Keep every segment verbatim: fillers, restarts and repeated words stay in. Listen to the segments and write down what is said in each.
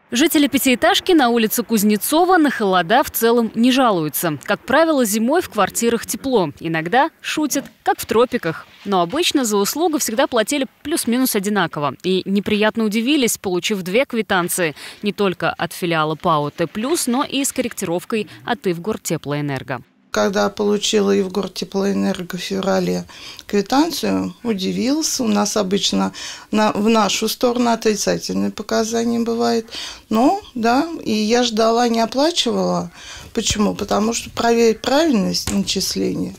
Жители пятиэтажки на улице Кузнецова на холода в целом не жалуются. Как правило, зимой в квартирах тепло. Иногда шутят, как в тропиках. Но обычно за услугу всегда платили плюс-минус одинаково. И неприятно удивились, получив две квитанции. Не только от филиала ПАО Т+, но и с корректировкой от Ивгортеплоэнерго. Когда получила Ивгортеплоэнерго в феврале квитанцию, удивился. У нас обычно на, в нашу сторону отрицательные показания бывают. Но, да, и я ждала, не оплачивала. Почему? Потому что проверить правильность начисления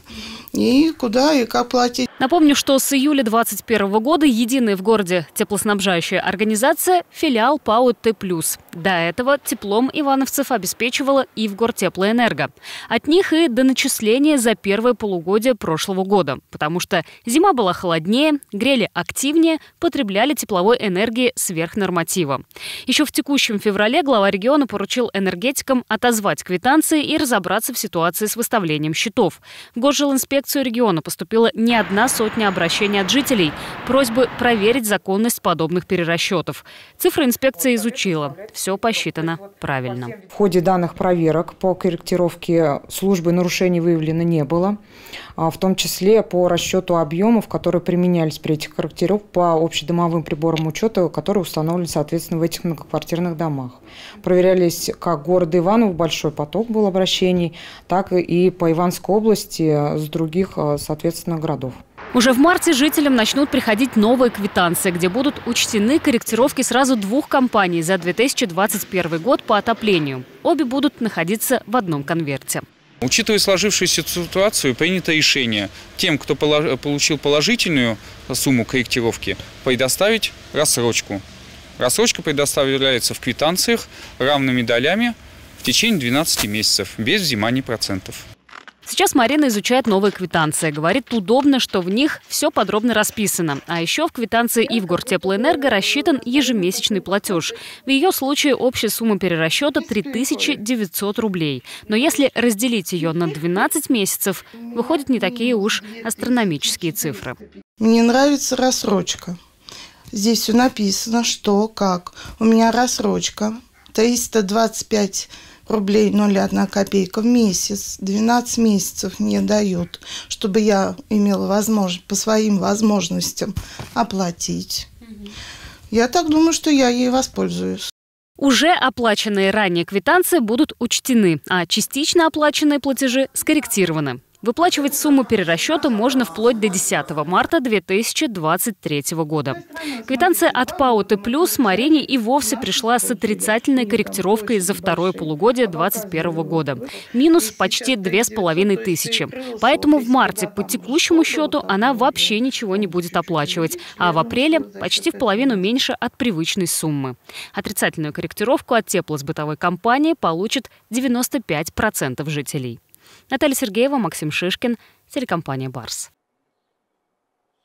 и куда и как платить. Напомню, что с июля две тысячи двадцать первого года единая в городе теплоснабжающая организация – филиал ПАО Т+. До этого теплом ивановцев обеспечивала Ивгортеплоэнерго. От них и до начисления за первое полугодие прошлого года. Потому что зима была холоднее, грели активнее, потребляли тепловой энергии сверх норматива. Еще в текущем феврале глава региона поручил энергетикам отозвать квитанции и разобраться в ситуации с выставлением счетов. В Госжилинспекцию региона поступила не одна сотня обращений от жителей. Просьбы проверить законность подобных перерасчетов. Цифры инспекция изучила. Все посчитано правильно. В ходе данных проверок по корректировке службы нарушений выявлено не было. В том числе по расчету объемов, которые применялись при этих корректировках по общедомовым приборам учета, которые установлены, соответственно, в этих многоквартирных домах. Проверялись как города Иваново, большой поток был обращений, так и по Ивановской области с других, соответственно, городов. Уже в марте жителям начнут приходить новые квитанции, где будут учтены корректировки сразу двух компаний за две тысячи двадцать первый год по отоплению. Обе будут находиться в одном конверте. Учитывая сложившуюся ситуацию, принято решение тем, кто получил положительную сумму корректировки, предоставить рассрочку. Рассрочка предоставляется в квитанциях равными долями в течение двенадцати месяцев, без взимания процентов. Сейчас Марина изучает новые квитанции. Говорит, удобно, что в них все подробно расписано. А еще в квитанции Ивгортеплоэнерго рассчитан ежемесячный платеж. В ее случае общая сумма перерасчета три тысячи девятьсот рублей. Но если разделить ее на двенадцать месяцев, выходят не такие уж астрономические цифры. Мне нравится рассрочка. Здесь все написано, что, как. У меня рассрочка триста двадцать пять рублей ноль одна копейка в месяц. двенадцать месяцев мне дают, чтобы я имела возможность по своим возможностям оплатить. Я так думаю, что я ей воспользуюсь. Уже оплаченные ранее квитанции будут учтены, а частично оплаченные платежи скорректированы. Выплачивать сумму перерасчета можно вплоть до десятого марта две тысячи двадцать третьего года. Квитанция от ПАО Т+, Марине и вовсе пришла с отрицательной корректировкой за второе полугодие две тысячи двадцать первого года. Минус почти две с половиной тысячи. Поэтому в марте по текущему счету она вообще ничего не будет оплачивать. А в апреле почти в половину меньше от привычной суммы. Отрицательную корректировку от теплосбытовой компании получит девяносто пять процентов жителей. Наталья Сергеева, Максим Шишкин, телекомпания «Барс».